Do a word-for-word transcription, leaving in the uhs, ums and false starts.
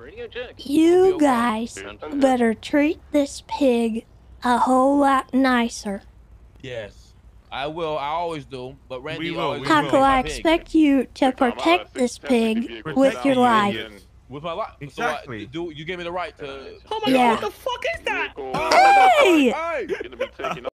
You guys better treat this pig a whole lot nicer. Yes, I will. I always do. But Randy, We will, always we How will. can I pig. expect you to protect this pig with your life? With my life. Exactly. So I, do you gave me the right to? Oh my Yeah. god, what the fuck is that? Hey! Hey!